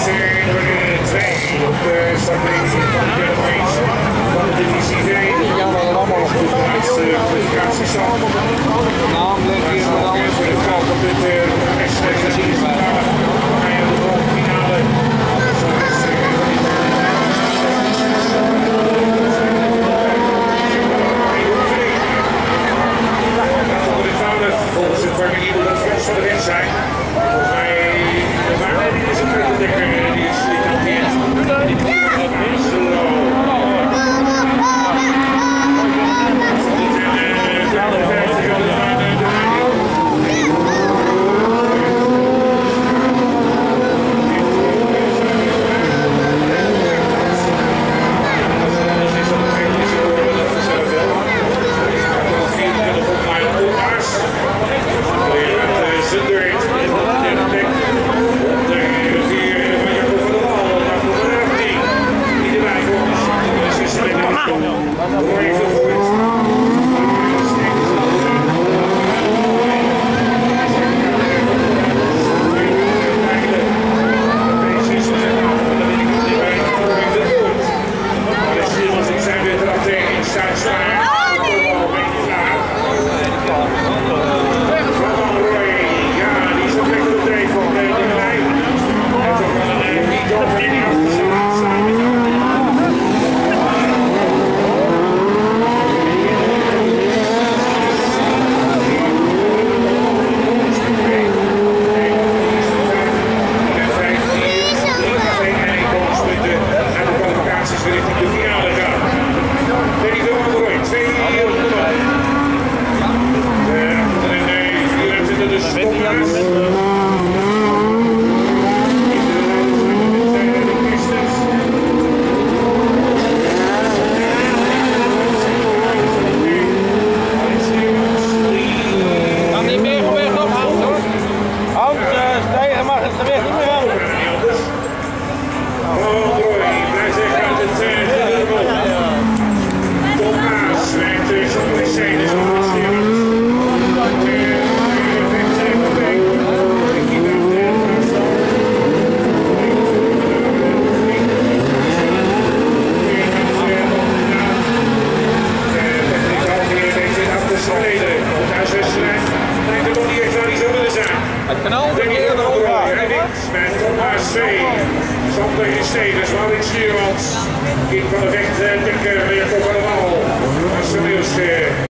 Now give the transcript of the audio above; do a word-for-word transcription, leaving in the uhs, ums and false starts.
twee op de startpositie van de race van de divisie twee. Ja, dat is allemaal nog goed. De laatste kwalificatiestand. Namelijk hier met alles voor de vrouw op dit wedstrijd gezien. Bij de halve finale. Volgens het formule dat Frans van de weg zijn. Volgens mij, de waarneming is een beetje dikker, die is gekampeerd. Sander Stevens, Maurits Stuurmans, Kim van der Vecht, Dikke, Mirko van der Wal, Marcel Niels.